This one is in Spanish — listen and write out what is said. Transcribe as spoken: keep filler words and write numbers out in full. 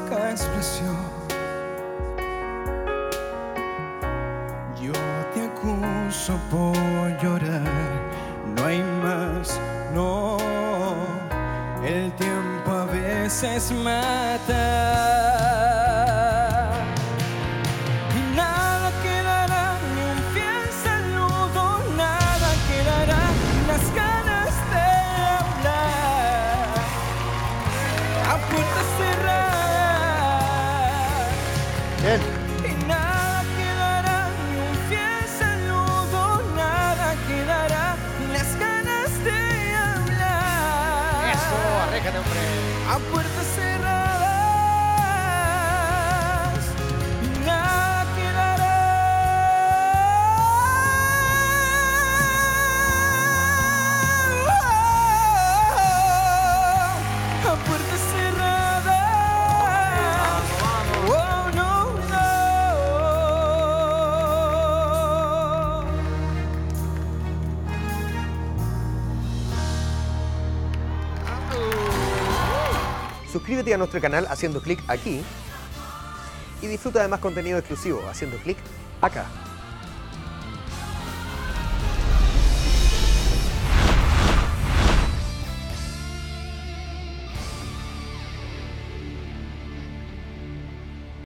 básica expresión. Yo te acuso por llorar, no hay más, no. El tiempo a veces mata. Y nada quedará, ni un fiel saludo, nada quedará, ni las ganas de hablar a puertas cerradas. Bien. Y nada quedará, ni un fiel saludo, nada quedará, ni las ganas de hablar. Eso, arréjate, hombre. A puertas cerradas, y nada quedará. A puertas cerradas. Oh, no, Suscríbete a nuestro canal haciendo clic aquí y disfruta de más contenido exclusivo haciendo clic acá.